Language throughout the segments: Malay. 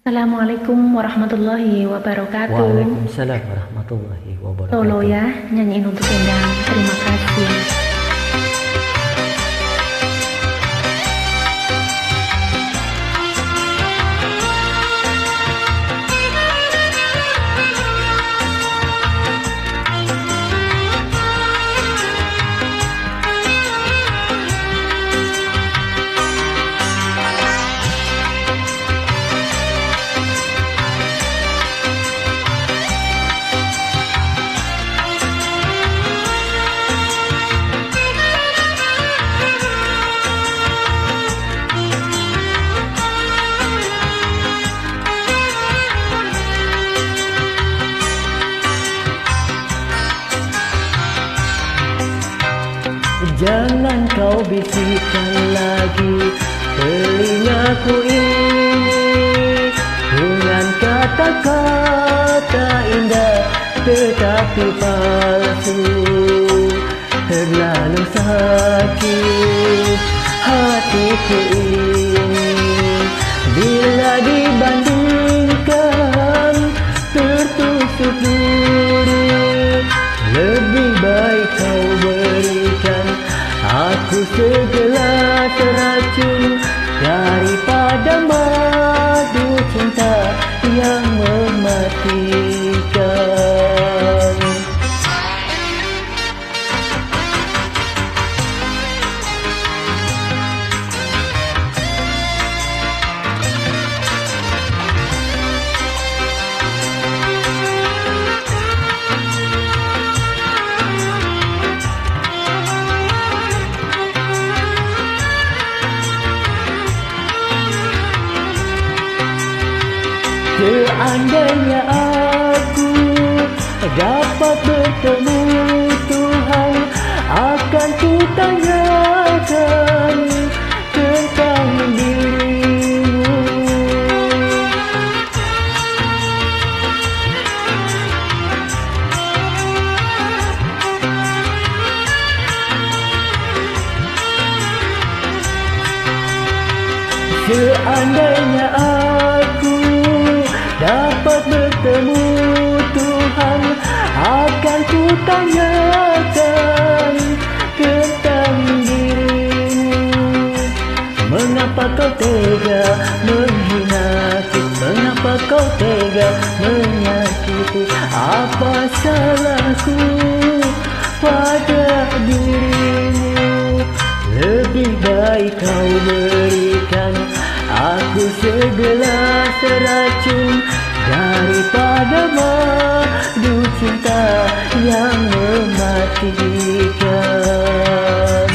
Assalamualaikum warahmatullahi wabarakatuh. Waalaikumsalam warahmatullahi wabarakatuh. Solo ya, nyanyiin untuk Endang. Terima kasih. Jangan kau bisikkan lagi telingaku ini dengan kata-kata indah tetapi palsu. Terlalu sakit hatiku ini bila dibandingkan tertusuk duri. Lebih baik kau berikan aku segelas racun daripada madu cinta yang mematikan. Seandainya aku dapat bertemu Tuhan, akan ku tanyakan tentang dirimu. Seandainya aku dapat bertemu Tuhan, akan ku tanyakan tentang dirimu. Mengapa kau tega menghinaku? Mengapa kau tega menyakiti? Apa salahku pada dirimu? Lebih baik kau berikan aku segelas racun daripada madu cinta yang mematikan.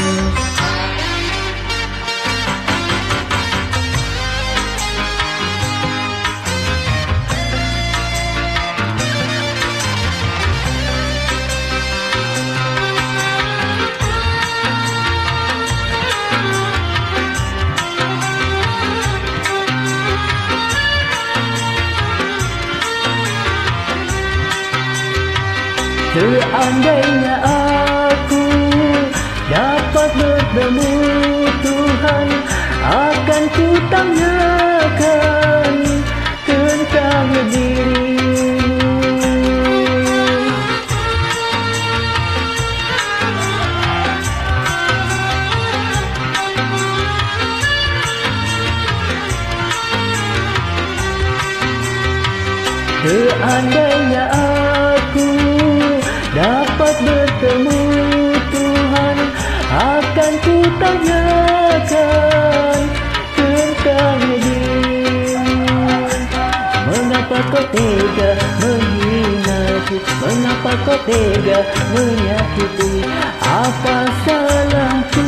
Seandainya aku dapat bertemu Tuhan, akan ku tanyakan tentang dirimu. Seandainya aku dapat bertemu Tuhan, akan ku tanyakan tentang dirimu. Mengapa kau tega menghinaku? Mengapa kau tega menyakiti? Apa salahku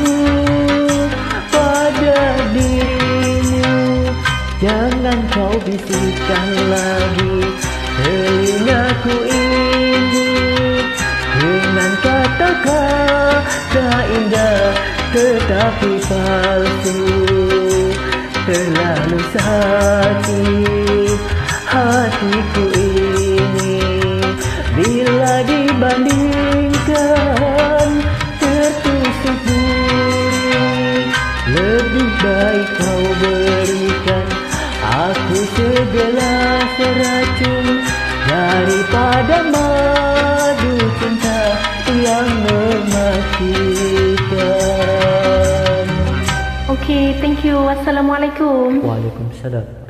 pada dirimu? Jangan kau bisikkan lagi telingaku ini dengan kata-kata indah tetapi palsu. Terlalu sakit hatiku ini bila dibandingkan tertusuk duri. Lebih baik kau berikan aku berbela seracun daripada madu cinta yang mematikan. Okay, thank you. Wassalamualaikum. Waalaikumsalam.